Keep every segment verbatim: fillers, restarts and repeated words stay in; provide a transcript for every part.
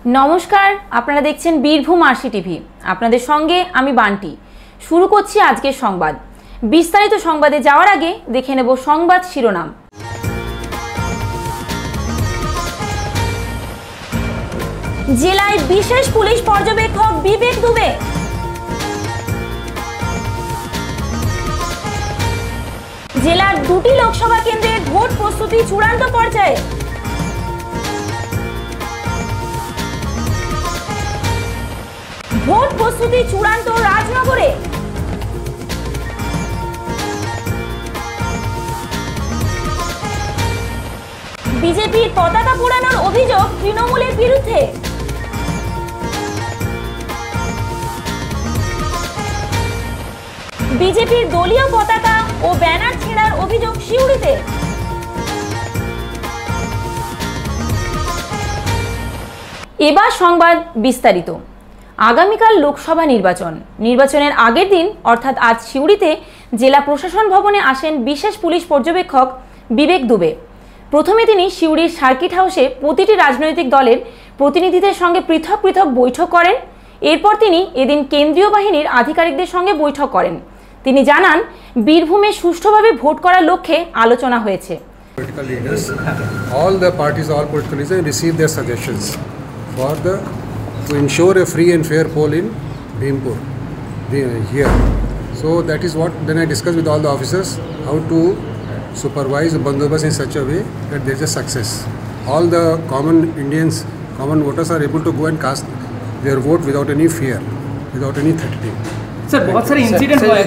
नमस्कार, आपनारा देखছেন Birbhum RC TV. আপনাদের সঙ্গে আমি বান্টি। শুরু করছি আজকের সংবাদ। বিস্তারিত সংবাদে যাওয়ার আগে দেখে নেব সংবাদ শিরোনাম। জেলায় বিশেষ পুলিশ পর্যবেক্ষক বিবেক দুবে। জেলার দুটি লোকসভা কেন্দ্রে ভোট প্রস্তুতি চূড়ান্ত পর্যায়ে। ভোট প্রস্তুতি চূড়ান্ত রাজনগরে। বিজেপির পতাকা পোড়ানোর অভিযোগ তৃণমূলের বিরুদ্ধে। বিজেপির দলীয় পতাকা ও ব্যানার ছেঁড়ার অভিযোগ সিউড়িতে। এবার সংবাদ বিস্তারিত। আগামীকাল লোকসভা নির্বাচন নির্বাচনের আগের দিন অর্থাৎ আজ সিউড়িতে জেলা প্রশাসন ভবনে আসেন বিশেষ পুলিশ পর্যবেক্ষক বিবেক দুবে। প্রথমে তিনি সিউড়ির সার্কিট হাউসে প্রতিটি রাজনৈতিক দলের প্রতিনিধিদের সঙ্গে পৃথক পৃথক বৈঠক করেন। এরপর তিনি এদিন কেন্দ্রীয় বাহিনীর আধিকারিকদের সঙ্গে বৈঠক করেন। তিনি জানান, বীরভূমে সুষ্ঠুভাবে ভোট করার লক্ষ্যে আলোচনা হয়েছে। Political leaders, all the parties, all political leaders receive their suggestions for the to ensure a free and fair poll in Bhimpur here. So that is what then I discussed with all the officers how to supervise the bandobast in such a way that there is a success. All the common Indians, common voters are able to go and cast their vote without any fear, without any threatening. Sir बहुत सारे incident हुए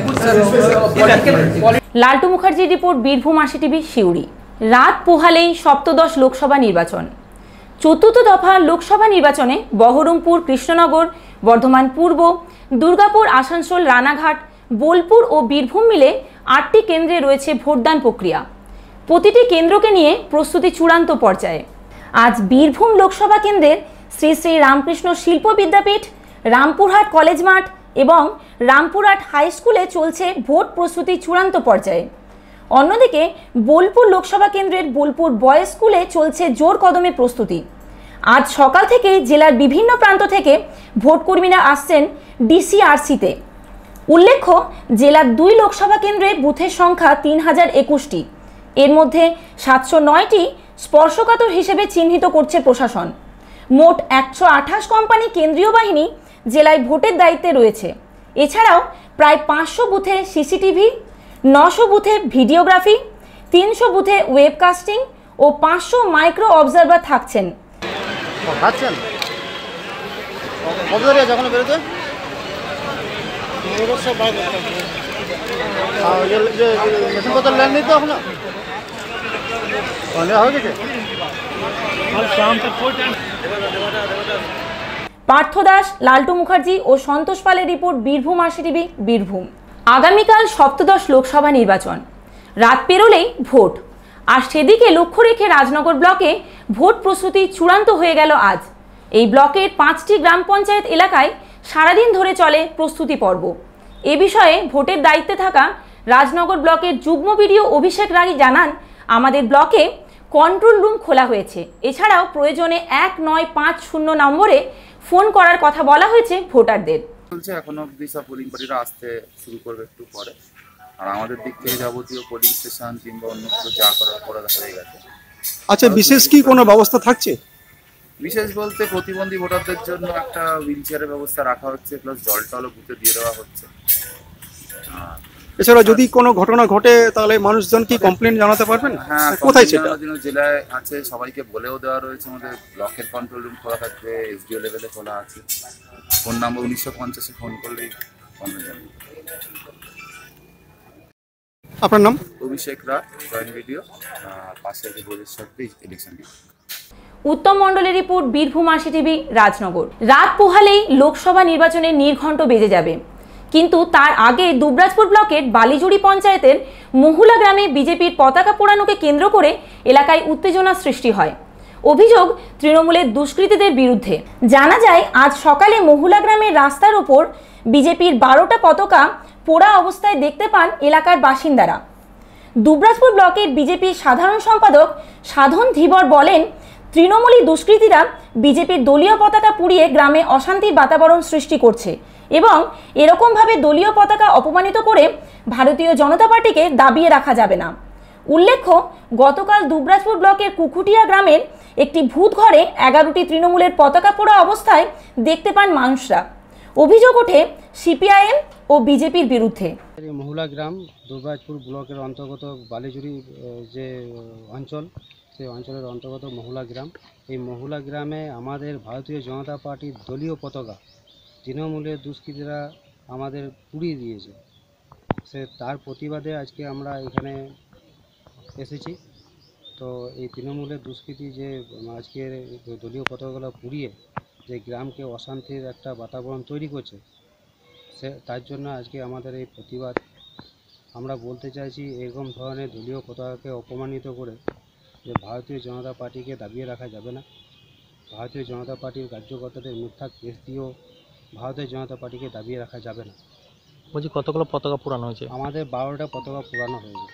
हैं। Laltu Mukherjee report, Birbhum RC TV Suri. রাত পোহালেই সপ্তদশ লোকসভা নির্বাচন। চতুর্থ দফা লোকসভা নির্বাচনে বহরমপুর, কৃষ্ণনগর, বর্ধমান পূর্ব, দুর্গাপুর, আসানসোল, রানাঘাট, বোলপুর ও বীরভূম মিলে আটটি কেন্দ্রে রয়েছে ভোটদান প্রক্রিয়া। প্রতিটি কেন্দ্রকে নিয়ে প্রস্তুতি চূড়ান্ত পর্যায়ে। আজ বীরভূম লোকসভা কেন্দ্রের শ্রী শ্রী রামকৃষ্ণ শিল্প বিদ্যাপীঠ, রামপুরহাট কলেজ মাঠ এবং রামপুরহাট হাই স্কুলে চলছে ভোট প্রস্তুতি চূড়ান্ত পর্যায়ে। অন্যদিকে বোলপুর লোকসভা কেন্দ্রের বোলপুর বয়েজ স্কুলে চলছে জোর কদমে প্রস্তুতি। আজ সকাল থেকে জেলার বিভিন্ন প্রান্ত থেকে ভোটকর্মীরা আসছেন ডিসিআরসিতে। উল্লেখ্য, জেলার দুই লোকসভা কেন্দ্রে বুথের সংখ্যা তিন হাজার একুশটি। এর মধ্যে সাতশো নয়টি স্পর্শকাতর হিসেবে চিহ্নিত করছে প্রশাসন। মোট একশো আঠাশ কোম্পানি কেন্দ্রীয় বাহিনী জেলায় ভোটের দায়িত্বে রয়েছে। এছাড়াও প্রায় পাঁচশো বুথে সিসিটিভি, নশো বুথে ভিডিওগ্রাফি, তিনশো বুথে ওয়েবকাস্টিং ও পাঁচশো মাইক্রো অবজারভার থাকছেন। পার্থ দাস, লালটু মুখার্জি ও সন্তোষ পালের report, Birbhum RC TV Birbhum. আগামীকাল সপ্তদশ লোকসভা নির্বাচন। রাত পেরোলেই ভোট, আর সেদিকে লক্ষ্য রেখে রাজনগর ব্লকে ভোট প্রস্তুতি চূড়ান্ত হয়ে গেল আজ। এই ব্লকের পাঁচটি গ্রাম পঞ্চায়েত এলাকায় সারাদিন ধরে চলে প্রস্তুতি পর্ব। এ বিষয়ে ভোটের দায়িত্বে থাকা রাজনগর ব্লকের যুগ্ম বিডিও অভিষেক রাগী জানান, আমাদের ব্লকে কন্ট্রোল রুম খোলা হয়েছে। এছাড়াও প্রয়োজনে এক নয় পাঁচ শূন্য নম্বরে ফোন করার কথা বলা হয়েছে ভোটারদের। চলছে এখনো অবধি, সব পোলিং পার্টিরা আসতে শুরু করবে একটু পরে। আর আমাদের দিক থেকে যাবতীয় পোলিং স্টেশন কিংবা অন্য কিছু যা করার করা হয়ে গেছে। আচ্ছা, বিশেষ কি কোনো ব্যবস্থা থাকছে? বিশেষ বলতে প্রতিবন্ধী ভোটারদের জন্য একটা হুইল চেয়ারের ব্যবস্থা রাখা হচ্ছে, প্লাস জল টলও বুথে দিয়ে দেওয়া হচ্ছে। এছাড়া যদি কোনো ঘটনা ঘটে তাহলে মানুষজন কি কমপ্লেন জানাতে পারবেন? হ্যাঁ, কোথায় সেটা জেলায় আছে, সবাইকে বলেও দেওয়া রয়েছে। আমাদের ব্লকের কন্ট্রোল রুম খোলা থাকবে, এসডিও লেভেলে খোলা আছে। ফোন নাম্বার উনিশশো পঞ্চাশে ফোন করলেই ফোনে যাবে। আপনার নাম? অভিষেক রায়, জয়েন্ট ভিডিও, পাশে ভোজেশ্বর ইলেকশন। উত্তম মণ্ডলের report, Birbhum RC TV Rajnagar. রাত পোহালেই লোকসভা নির্বাচনের নির্ঘণ্ট বেজে যাবে, কিন্তু তার আগে দুবরাজপুর ব্লকের বালিজুড়ি পঞ্চায়েতের মহুলা গ্রামে বিজেপির পতাকা পোড়ানোকে কেন্দ্র করে এলাকায় উত্তেজনা সৃষ্টি হয়। অভিযোগ তৃণমূলের দুষ্কৃতীদের বিরুদ্ধে। জানা যায়, আজ সকালে মহুলা গ্রামের রাস্তার ওপর বিজেপির বারোটা পতাকা পোড়া অবস্থায় দেখতে পান এলাকার বাসিন্দারা। দুবরাজপুর ব্লকের বিজেপির সাধারণ সম্পাদক সাধন ধীবর বলেন, তৃণমূলী দুষ্কৃতীরা বিজেপির দলীয় পতাকা পুড়িয়ে গ্রামে অশান্তির বাতাবরণ সৃষ্টি করছে এবং এরকমভাবে দলীয় পতাকা অপমানিত করে ভারতীয় জনতা পার্টিকে দাবিয়ে রাখা যাবে না। উল্লেখ্য, গতকাল দুবরাজপুর ব্লকের কুকুটিয়া গ্রামের একটি ভূত ঘরে এগারোটি তৃণমূলের পতাকা পোড়া অবস্থায় দেখতে পান মানুষরা। অভিযোগ ওঠে সিপিআইএম ও বিজেপির বিরুদ্ধে। মহুলা গ্রাম দুবরাজপুর ব্লকের অন্তর্গত বালিজুড়ি যে অঞ্চল, সেই অঞ্চলের অন্তর্গত মহুলা গ্রাম। এই মহুলা গ্রামে আমাদের ভারতীয় জনতা পার্টির দলীয় পতাকা তৃণমূলের দুষ্কৃতীরা আমাদের পুড়িয়ে দিয়েছে। সে তার প্রতিবাদে আজকে আমরা এখানে এসেছি। তো এই তৃণমূলের দুষ্কৃতী যে আজকের দলীয় পতাকাগুলো পুড়িয়ে যে গ্রামকে অশান্তির একটা বাতাবরণ তৈরি করছে, সে তার জন্য আজকে আমাদের এই প্রতিবাদ। আমরা বলতে চাইছি, এরকম ধরনের দলীয় পতাকাকে অপমানিত করে যে ভারতীয় জনতা পার্টিকে দাবিয়ে রাখা যাবে না। ভারতীয় জনতা পার্টির কার্যকর্তাদের মিথ্যা কেস দিয়েও ভারতীয় জনতা পার্টিকে দাবিয়ে রাখা যাবে না। বলছি, কতগুলো পতাকা পুরানো হয়েছে? আমাদের বারোটা পতাকা পুরানো হয়েছে।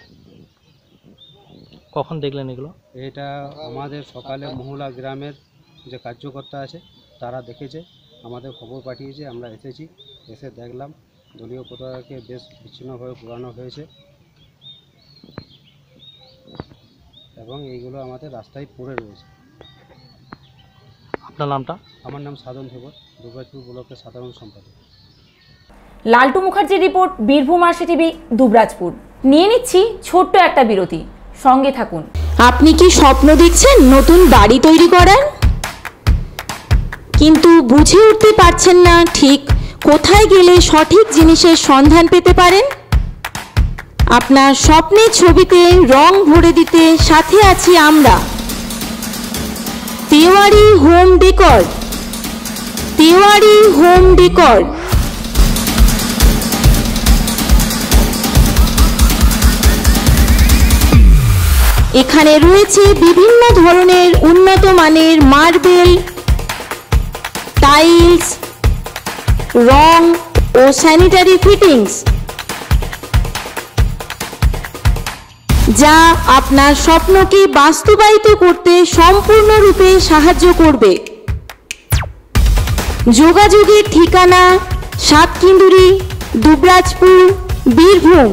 কখন দেখলেন এগুলো? এটা আমাদের সকালে মহুলা গ্রামের যে কার্যকর্তা আছে তারা দেখেছে, আমাদের খবর পাঠিয়েছে, আমরা এসেছি, এসে দেখলাম দলীয় পতাকাকে বেশ বিচ্ছিন্নভাবে পুরানো হয়েছে এবং এইগুলো আমাদের রাস্তায় পড়ে রয়েছে। আপনার নামটা? আমার নাম সাধন ধীবর, দুবরাজপুর ব্লকের সাধারণ সম্পাদক। লালটু মুখার্জির report, Birbhum RC TV, Dubrajpur. নিয়ে নিচ্ছি ছোট্ট একটা বিরতি, সঙ্গে থাকুন। আপনি কি স্বপ্ন দেখছেন নতুন বাড়ি তৈরি করার, কিন্তু বুঝে উঠতে পারছেন না ঠিক কোথায় গেলে সঠিক জিনিসের সন্ধান পেতে পারেন? আপনার স্বপ্নের ছবিতে রং ভরে দিতে সাথে আছি আমরা, Tewari home decor. Tewari home decor এখানে রয়েছে বিভিন্ন ধরনের উন্নত মানের মার্বেল, টাইলস, রং ও স্যানিটারি ফিটিংস, যা আপনার স্বপ্নকে বাস্তবায়িত করতে সম্পূর্ণরূপে সাহায্য করবে। যোগাযোগের ঠিকানা Satkinduri, Dubrajpur, Birbhum.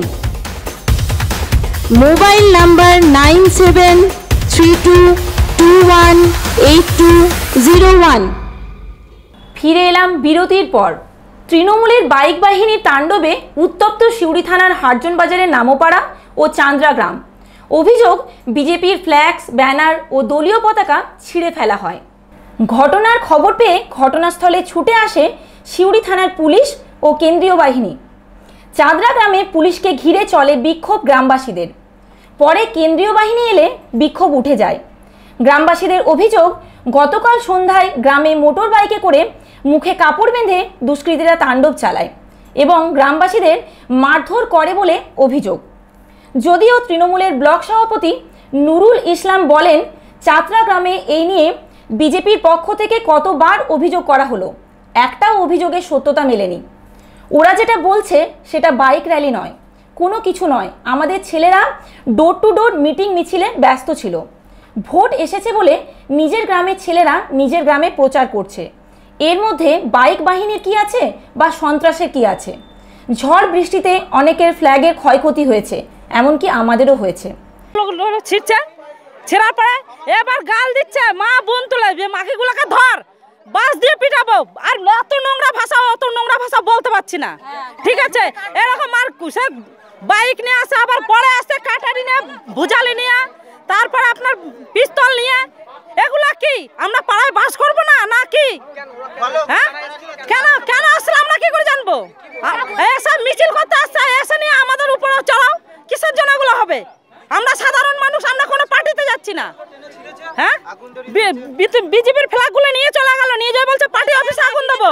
Mobile number nine seven three two two one eight two zero one. ফিরে এলাম বিরতির পর। তৃণমূলের বাইক বাহিনীর তাণ্ডবে উত্তপ্ত সিউড়ি থানার হারজন বাজারের নামোপাড়া ও চান্দ্রা গ্রাম। অভিযোগ, বিজেপির ফ্ল্যাক্স, ব্যানার ও দলীয় পতাকা ছিঁড়ে ফেলা হয়। ঘটনার খবর পেয়ে ঘটনাস্থলে ছুটে আসে সিউড়ি থানার পুলিশ ও কেন্দ্রীয় বাহিনী। চাঁদরা গ্রামে পুলিশকে ঘিরে চলে বিক্ষোভ গ্রামবাসীদের। পরে কেন্দ্রীয় বাহিনী এলে বিক্ষোভ উঠে যায়। গ্রামবাসীদের অভিযোগ, গতকাল সন্ধ্যায় গ্রামে মোটর বাইকে করে মুখে কাপড় বেঁধে দুষ্কৃতীরা তাণ্ডব চালায় এবং গ্রামবাসীদের মারধর করে বলে অভিযোগ। যদিও তৃণমূলের ব্লক সভাপতি নুরুল ইসলাম বলেন, চাঁদরা গ্রামে এই নিয়ে বিজেপির পক্ষ থেকে কতবার অভিযোগ করা হলো, একটাও অভিযোগের সত্যতা মেলেনি। ওরা যেটা বলছে সেটা বাইক র্যালি নয়, কোনো কিছু নয়। আমাদের ছেলেরা ডোর টু ডোর মিটিং মিছিলে ব্যস্ত ছিল। ভোট এসেছে বলে নিজের গ্রামের ছেলেরা নিজের গ্রামে প্রচার করছে। এর মধ্যে বাইক বাহিনীর কি আছে বা সন্ত্রাসের কি আছে? ঝড় বৃষ্টিতে অনেকের ফ্ল্যাগের ক্ষয়ক্ষতি হয়েছে, এমনকি আমাদেরও হয়েছে। ছিটছে ছেড়ার পরে এবার গাল দিচ্ছে, মা বোন তুলে মাখিগুলোকে ধর, বাস দিয়ে পিটাবো। আর অত নোংরা ভাষা, অত নোংরা ভাষা বলতে পারছি না, ঠিক আছে? এরকম আর সে বাইক নিয়ে আসে, আবার পরে আসে কাটারি নিয়ে, ভুজালি নিয়ে, তারপর আপনার পিস্তল নিয়ে। এগুলা কি আমরা পাড়ায় বাস করবো না নাকি? হ্যাঁ, কেন কেন আসলে আমরা কি করে জানবো? এসব মিছিল করতে আসছে, এসে নিয়ে আমাদের উপরে চড়াও, কিসের জন্য এগুলো হবে? আমরা সাধারণ মানুষ, আমরা কোনো পার্টিতে যাচ্ছি না। হ্যাঁ, বিজেপির ফ্ল্যাগ গুলো নিয়ে চলে গেল, নিয়ে যায় বলছে পার্টি অফিসে আগুন দেবো।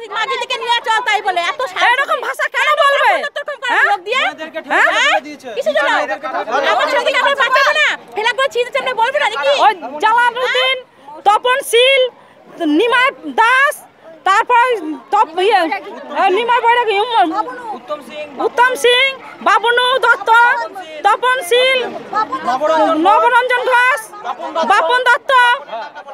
এরকম ভাষা কেন বলবে? জালালউদ্দিন, তপনশীল, নিমাই দাস, তারপর নিমাই বৈরাগী, উত্তম সিং, বাবনু দত্ত, তপনশীল, নবরঞ্জন ঘোষ, বাপন দত্ত,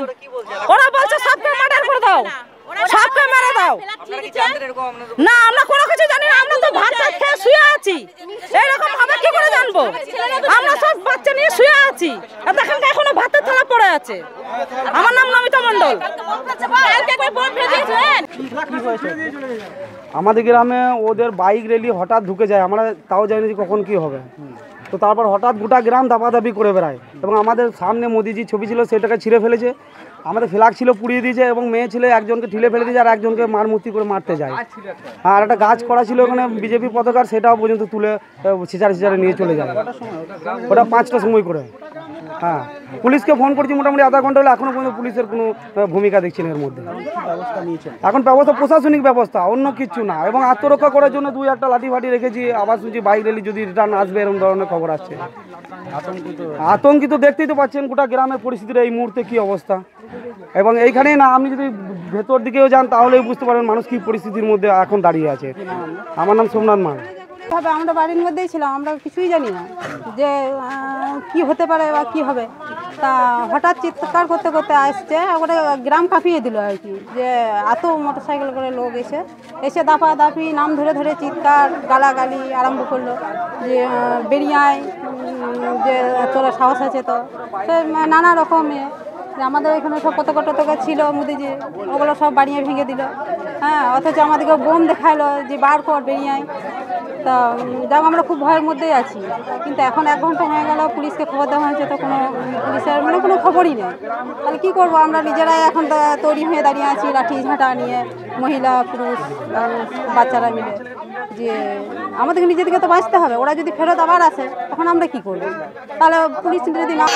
ওরা বলছে সবকে মার্ডার করে দাও, সবকে মেরে দাও। না আমরা কোনো কিছু জানি না, আমরা তো ভাত টাত খেয়ে শুয়ে আছি। এরকম ভাবে কি করে জানবো? আমরা সব বাচ্চা নিয়ে শুয়ে আছি, আর দেখেন এখনো ভাতের থালা পড়ে আছে। আমার নাম নমিতা মণ্ডল। আমাদের গ্রামে ওদের বাইক র্যালি হঠাৎ ঢুকে যায়, আমরা তাও জানি যে কখন কি হবে। তো তারপর হঠাৎ গোটা গ্রাম দাপাদাপি করে বেড়ায় এবং আমাদের সামনে মোদিজি ছবি ছিল সেটাকে ছিঁড়ে ফেলেছে, আমাদের ফ্ল্যাগ ছিল পুড়িয়ে দিয়েছে এবং মেয়ে ছেলে একজনকে ঠেলে ফেলে দিয়েছে আর একজনকে মারমূর্তি করে মারতে যায়। আর একটা গাছ করা ছিল ওখানে বিজেপি পতাকার, সেটাও পর্যন্ত তুলে ছিচারে ছিচারে নিয়ে চলে যায়। ওটা পাঁচটার সময় করে। হ্যাঁ, পুলিশকে ফোন করছি মোটামুটি আধা ঘন্টা হলে, এখনও পর্যন্ত পুলিশের কোনো ভূমিকা দেখছি না এর মধ্যে। এখন ব্যবস্থা প্রশাসনিক ব্যবস্থা, অন্য কিছু না। এবং আত্মরক্ষা করার জন্য দুই একটা লাঠি ফাটি রেখেছি। আবার শুনছি বাইক র্যালি যদি রিটার্ন আসবে এরকম ধরনের খবর আসছে। আতঙ্কিত দেখতেই তো পাচ্ছেন গোটা গ্রামের পরিস্থিতির এই মুহূর্তে কি অবস্থা। এবং এইখানেই না, আপনি যদি ভেতর দিকেও যান তাহলেই বুঝতে পারবেন মানুষ কি পরিস্থিতির মধ্যে এখন দাঁড়িয়ে আছে। আমার নাম সোমনাথ মান। ভাবে আমরা বাড়ির মধ্যেই ছিলাম, আমরা কিছুই জানি না যে কি হতে পারে বা কি হবে। তা হঠাৎ চিৎকার করতে করতে আসছে, ওটা গ্রাম কাঁপিয়ে দিল আর কি, যে এত মোটর সাইকেল করে লোক এসে এসে দাপা দাপি নাম ধরে ধরে চিৎকার গালাগালি আরম্ভ করলো, যে বেরিয়ে আয়, যে তোরা সাহস আছে তো, নানা রকম। আমাদের এখানে সব পতাকা টতাকা ছিল মোদিজি, ওগুলো সব বাড়িয়ে ভেঙে দিল। হ্যাঁ, অথচ আমাদেরকে বোম দেখাইলো যে বার কর বেরিয়ে আয়। তা যাক আমরা খুব ভয়ের মধ্যেই আছি, কিন্তু এখন এক ঘন্টা হয়ে গেল, পুলিশকে খবর দেওয়া হয়েছে তো কোনো পুলিশের মানে কোনো খবরই নেই। তাহলে কী করবো? আমরা নিজেরাই এখন তৈরি হয়ে দাঁড়িয়ে আছি লাঠি ঝাঁটা নিয়ে, মহিলা পুরুষ বাচ্চারা মিলে, যে আমাদেরকে নিজেদেরকে তো বাঁচতে হবে। ওরা যদি ফেরত আবার আসে তখন আমরা কি করবো? তাহলে পুলিশ যদি না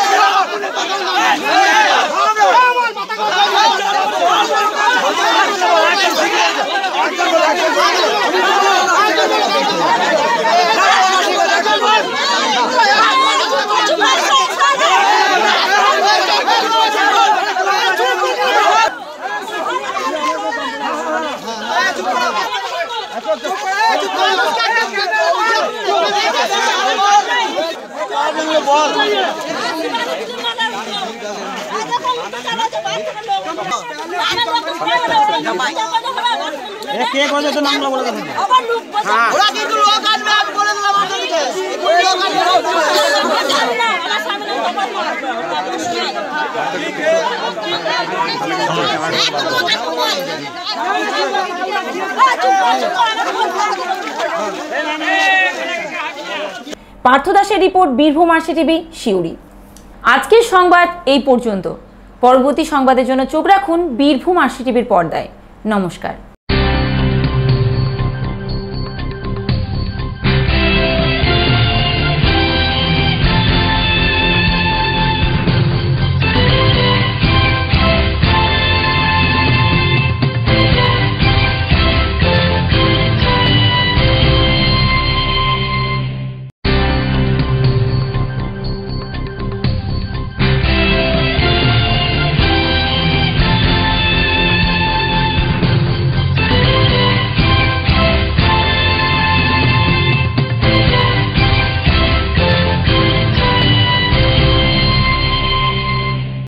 কে করে তো নাম বলে দেন। ওরা কিন্তু লোক আসবে, আমি বলে দিলাম আপনাদেরকে লোক পার্থ দাসের report, Birbhum RC TV, Suri. আজকের সংবাদ এই পর্যন্ত। পরবর্তী সংবাদের জন্য চোখ রাখুন বীরভূম আরসি টিভির পর্দায়। নমস্কার।